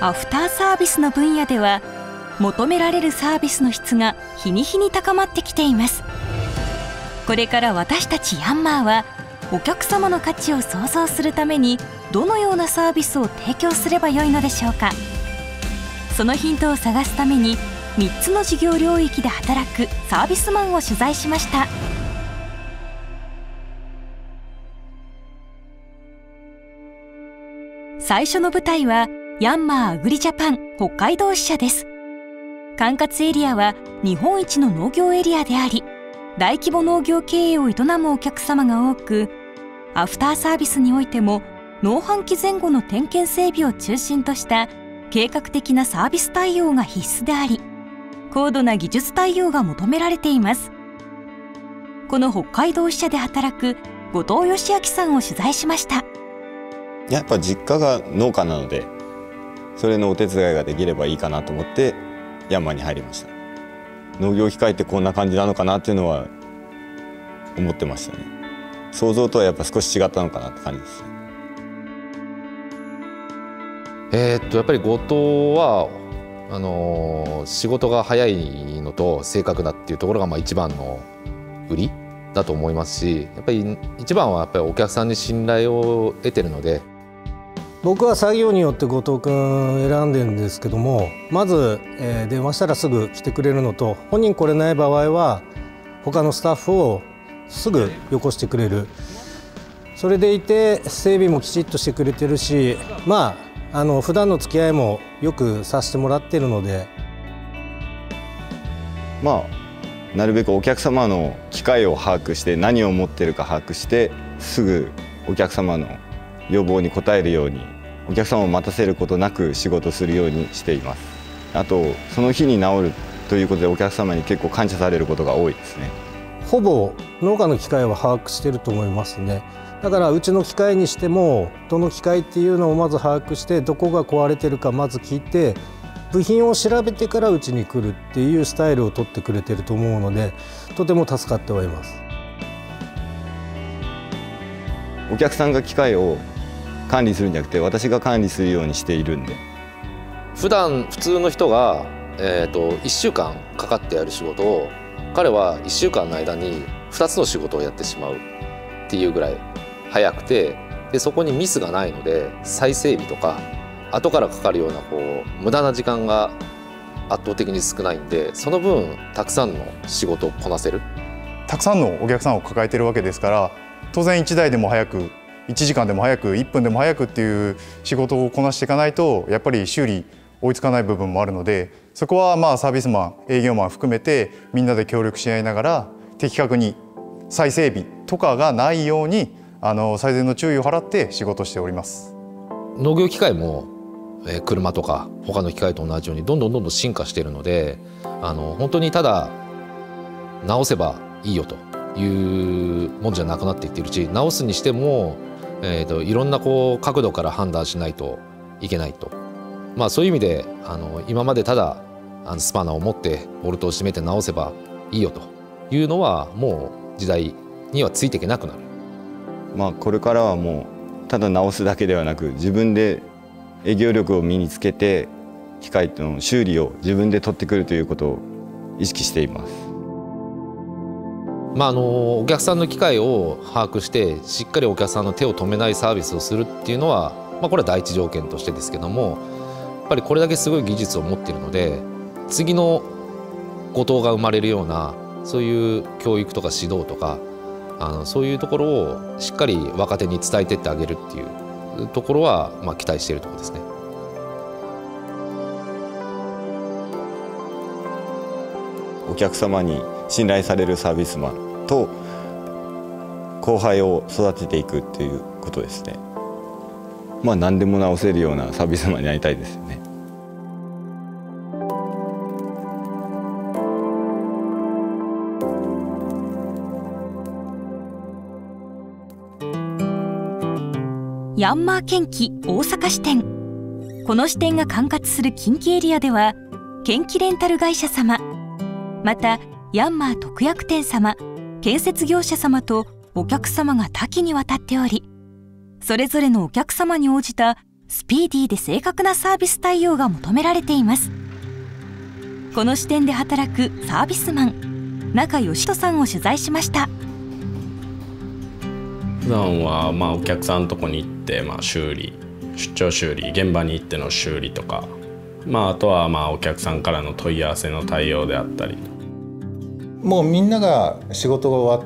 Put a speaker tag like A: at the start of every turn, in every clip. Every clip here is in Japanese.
A: アフターサービスの分野では求められるサービスの質が日に日に高まってきています。これから私たちヤンマーはお客様の価値を創造するためにどのようなサービスを提供すればよいのでしょうか。そのヒントを探すために3つの事業領域で働くサービスマンを取材しました。最初の舞台はヤンマーアグリジャパン北海道支社です。管轄エリアは日本一の農業エリアであり、大規模農業経営を営むお客様が多く、アフターサービスにおいても農繁期前後の点検整備を中心とした計画的なサービス対応が必須であり、高度な技術対応が求められています。この北海道支社で働く後藤義明さんを取材しました。
B: やっぱ実家が農家なので、それのお手伝いができればいいかなと思ってヤンマーに入りました。農業機械ってこんな感じなのかなっていうのは思ってましたね。想像とはやっぱ少し違ったのかなって感じですね。
C: やっぱり後藤は仕事が早いのと正確だっていうところが一番の売りだと思いますし、やっぱり一番はやっぱりお客さんに信頼を得てるので。
D: 僕は作業によって後藤君選んでるんですけども、まず、電話したらすぐ来てくれるのと、本人来れない場合は他のスタッフをすぐよこしてくれる。それでいて整備もきちっとしてくれてるし、普段の付き合いもよくさせてもらってるので、
B: なるべくお客様の機会を把握して何を持ってるか把握してすぐお客様の要望に応えるように、お客様を待たせることなく仕事するようにしています。あとその日に治るということでお客様に結構感謝されることが多いですね。
D: ほぼ農家の機械は把握してると思いますね。だからうちの機械にしてもどの機械っていうのをまず把握して、どこが壊れてるかまず聞いて、部品を調べてからうちに来るっていうスタイルを取ってくれてると思うので、とても助かってはいます。
B: お客さんが機械を管理するんじゃなくて私が管理するようにしているんで、
C: 普通の人が、1週間かかってやる仕事を彼は1週間の間に2つの仕事をやってしまうっていうぐらい早くて、でそこにミスがないので再整備とか後からかかるような無駄な時間が圧倒的に少ないんで、その分たくさんの仕事をこなせる。
E: たくさんのお客さんを抱えてるわけですから、当然1台でも早く、1時間でも早く、1分でも早くっていう仕事をこなしていかないと、やっぱり修理追いつかない部分もあるので、そこはサービスマン、営業マン含めてみんなで協力し合いながら的確に再整備とかがないように最善の注意を払って仕事しております。
C: 農業機械も車とか他の機械と同じようにどんどん進化しているので、本当にただ直せばいいよというもんじゃなくなっていっているし、直すにしても、いろんな角度から判断しないといけないと、そういう意味で今までただスパナを持ってボルトを締めて直せばいいよというのはもう時代にはついていけなくなる。
B: これからはもうただ直すだけではなく、自分で営業力を身につけて機械の修理を自分で取ってくるということを意識しています。
C: お客さんの機会を把握してしっかりお客さんの手を止めないサービスをするっていうのは、これは第一条件としてですけども、やっぱりこれだけすごい技術を持っているので、次の後藤が生まれるようなそういう教育とか指導とかそういうところをしっかり若手に伝えてってあげるっていうところは期待しているところですね。
B: お客様に信頼されるサービスマンと後輩を育てていくっていうことですね。何でも直せるようなサービスマンになりたいですよね。
A: ヤンマー建機大阪支店。この支店が管轄する近畿エリアでは、建機レンタル会社様、またヤンマー特約店様、建設業者様とお客様が多岐にわたっており、それぞれのお客様に応じたスピーディーで正確なサービス対応が求められています。この視点で働くサービスマン中義人さんを取材しました。
F: 普段はお客さんのとこに行って修理、出張修理、現場に行っての修理とか、あとはお客さんからの問い合わせの対応であったり。
G: もうみんなが仕事が終わって、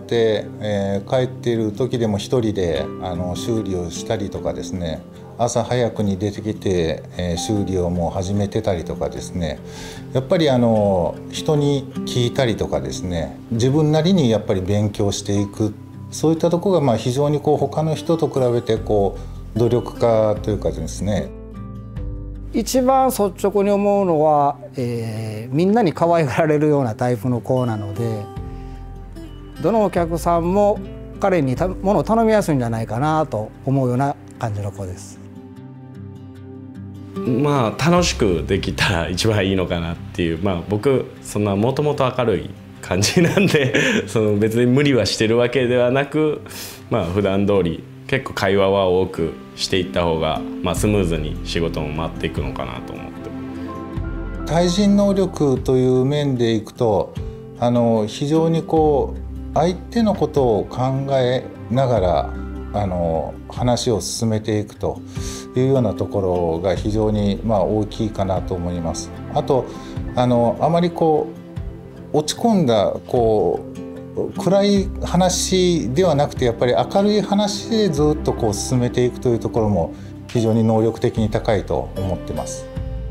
G: 帰っている時でも一人で修理をしたりとかですね、朝早くに出てきて、修理をもう始めてたりとかですね、やっぱり人に聞いたりとかですね、自分なりにやっぱり勉強していく、そういったところが非常に他の人と比べて努力家というかですね。
H: 一番率直に思うのは、みんなに可愛がられるようなタイプの子なので、どのお客さんも彼に物を頼みやすいんじゃないかなと思うような感じの子です。
F: 楽しくできたら一番いいのかなっていう、僕そんなもともと明るい感じなんで別に無理はしてるわけではなく、普段通り結構会話は多くしていった方が、スムーズに仕事も回っていくのかなと思って。
G: 対人能力という面でいくと非常に相手のことを考えながら話を進めていくというようなところが非常に大きいかなと思います。あとあまり落ち込んだ暗い話ではなくて、やっぱり明るい話でずっと進めていくというところも非常に能力的に高いと思ってます。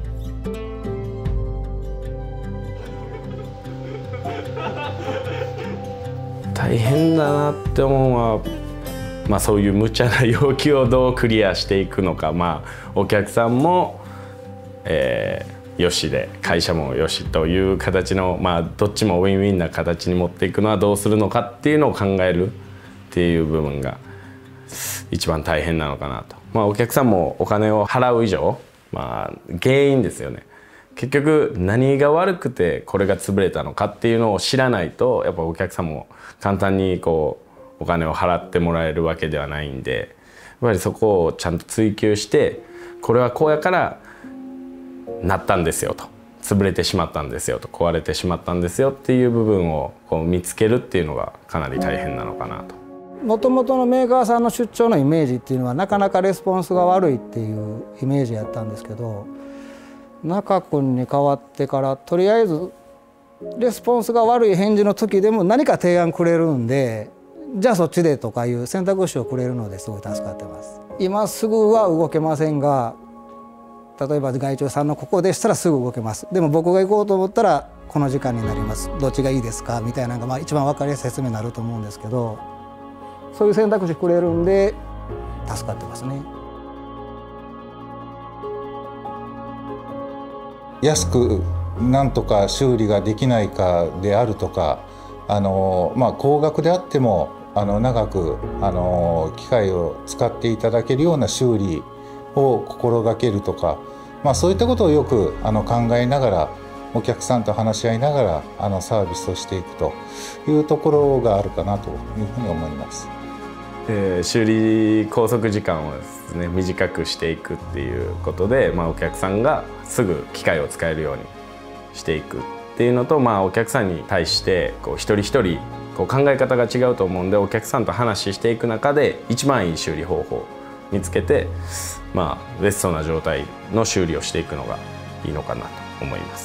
F: 大変だなって思うのは、そういう無茶な要求をどうクリアしていくのか、お客さんも、よしで会社もよしという形の、どっちもウィンウィンな形に持っていくのはどうするのかっていうのを考えるっていう部分が一番大変なのかなと。お客さんもお金を払う以上、原因ですよね。結局何が悪くてこれが潰れたのかっていうのを知らないと、やっぱお客さんも簡単にお金を払ってもらえるわけではないんで、やっぱりそこをちゃんと追求して、これはこうやからなったんですよと、潰れてしまったんですよと、壊れてしまったんですよっていう部分を見つけるっていうのがかなり大変なのかなと。
H: もともとのメーカーさんの出張のイメージっていうのはなかなかレスポンスが悪いっていうイメージやったんですけど、中君に変わってからとりあえずレスポンスが悪い返事の時でも何か提案くれるんで、じゃあそっちでとかいう選択肢をくれるのですごい助かってます。今すぐは動けませんが、例えば外注さんのここでしたらすぐ動けます。でも僕が行こうと思ったらこの時間になります。どっちがいいですかみたいなのが一番分かりやすい説明になると思うんですけど、そういう選択肢くれるんで助かってますね。
G: 安くなんとか修理ができないかであるとか、高額であっても長く機械を使っていただけるような修理を心がけるとか、そういったことをよく考えながら、お客さんと話し合いながらサービスをしていくというところがあるかなというふうに思います。
F: 修理拘束時間をですね、短くしていくっていうことで、お客さんがすぐ機械を使えるようにしていくっていうのと、お客さんに対して一人一人考え方が違うと思うんで、お客さんと話していく中で一番いい修理方法を見つけて、ベストな状態の修理をしていくのがいいのかなと思います。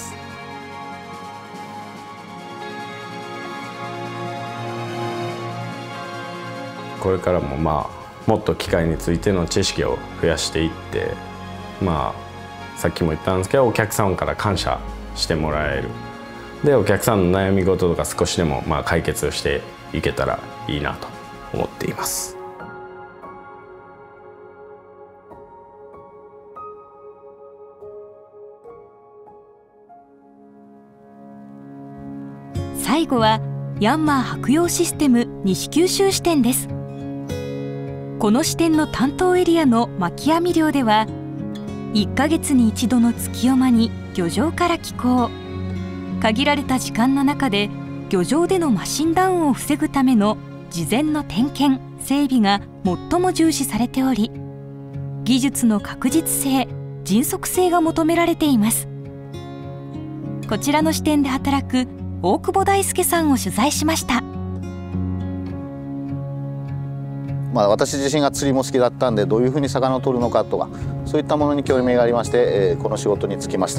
F: これからももっと機械についての知識を増やしていって、さっきも言ったんですけど、お客さんから感謝してもらえる。で、お客さんの悩み事とか少しでも解決していけたらいいなと思っています。
A: 最後はヤンマー白洋システム西九州支店です。この支店の担当エリアの巻き網漁では、1ヶ月に一度の月夜間に漁場から寄港。限られた時間の中で漁場でのマシンダウンを防ぐための事前の点検・整備が最も重視されており、 技術の確実性、迅速性が求められています。こちらの支店で働く大久保大輔さんを取材しました。
I: 私自身が釣りも好きだったんで、どういうふうに魚を取るのかとか、そういったものに興味がありまして、この仕事に就きました。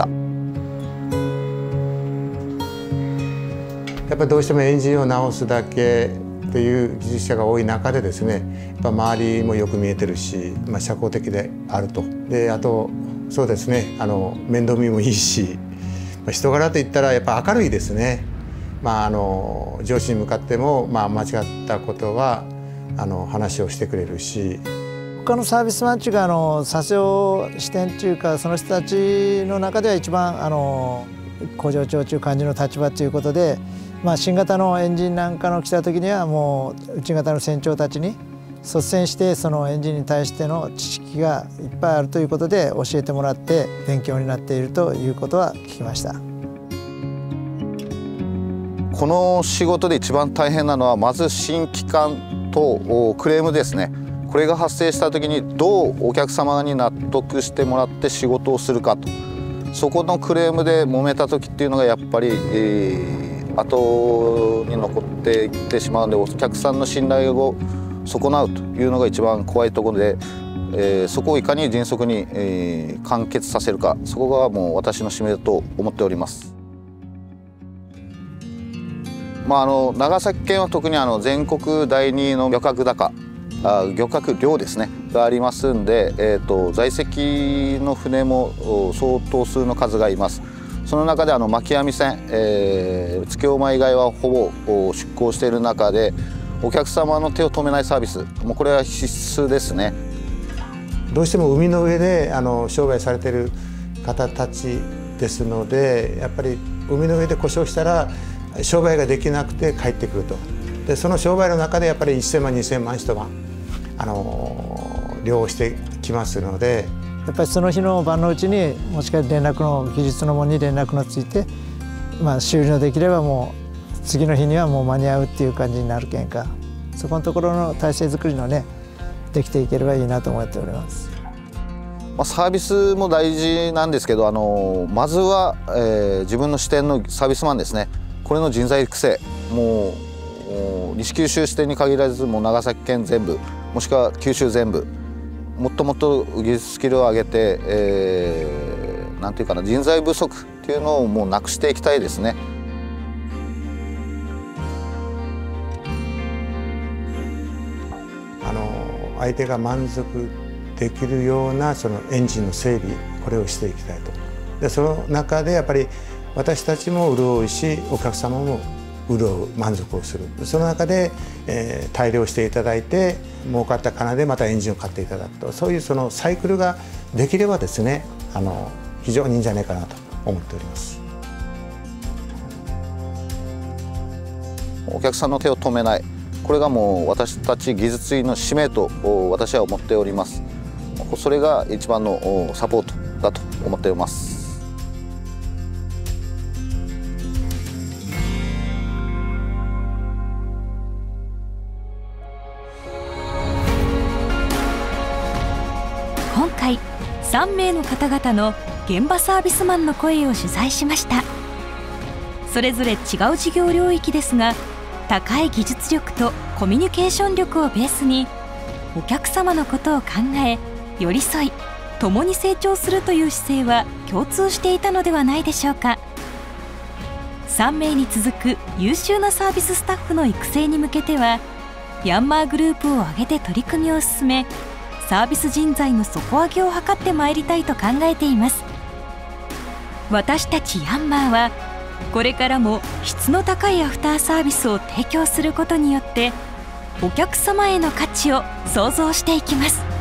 J: やっぱりどうしてもエンジンを直すだけという技術者が多い中でですね、やっぱ周りもよく見えてるし、社交的であると。であとそうですね、面倒見もいいし、人柄といったらやっぱ明るいですね。上司に向かっても、間違ったことは話をしてくれるし、
H: 他のサービスマンっていうか査証支店っていうか、その人たちの中では一番工場長という感じの立場ということで、新型のエンジンなんかの来た時にはもう内型の船長たちに率先してそのエンジンに対しての知識がいっぱいあるということで教えてもらって勉強になっているということは聞きました。
I: この仕事で一番大変なのは、まず新規管とクレームですね。これが発生した時にどうお客様に納得してもらって仕事をするかと、そこのクレームで揉めた時っていうのがやっぱり、後に残っていってしまうので、お客さんの信頼を損なうというのが一番怖いところで、そこをいかに迅速に、完結させるか、そこがもう私の使命だと思っております。長崎県は特に全国第2位の漁獲高、漁獲量ですねがありますんで、在籍の船も相当数の数がいます。その中で巻き網船、月尾間以外はほぼ出港している中で、お客様の手を止めないサービス、もうこれは必須ですね。
J: どうしても海の上で商売されている方たちですので、やっぱり海の上で故障したら商売ができなくて帰ってくると。でその商売の中でやっぱり1000万2000万一晩漁してきますので、
H: やっぱりその日の晩のうちにもしかして連絡の技術のものに連絡のついて、修理のできればもう次の日にはもう間に合うっていう感じになるけんか、そこのところの体制作りのねできていければいいなと思っております。
I: サービスも大事なんですけど、まずは、自分の支店のサービスマンですね、これの人材育成、もう西九州支店に限らずもう長崎県全部、もしくは九州全部、もっともっと技術スキルを上げて、なんていうかな、人材不足っていうのをもうなくしていきたいですね。
J: 相手が満足できるようなそのエンジンの整備、これをしていきたいと。でその中でやっぱり私たちも潤うし、お客様も潤う、満足をする。その中で、大量していただいて儲かった金でまたエンジンを買っていただくと、そういうそのサイクルができればですね、非常にいいんじゃないかなと思っております。
I: お客さんの手を止めない、これがもう私たち技術員の使命と私は思っております。それが一番のサポートだと思っております。
A: 今回3名の方々の現場サービスマンの声を取材しました。それぞれ違う事業領域ですが、高い技術力とコミュニケーション力をベースにお客様のことを考え、寄り添い共に成長するという姿勢は共通していたのではないでしょうか。3名に続く優秀なサービススタッフの育成に向けては、ヤンマーグループを挙げて取り組みを進め、サービス人材の底上げを図ってまいりたいと考えています。私たちヤンマーはこれからも質の高いアフターサービスを提供することによって、お客様への価値を創造していきます。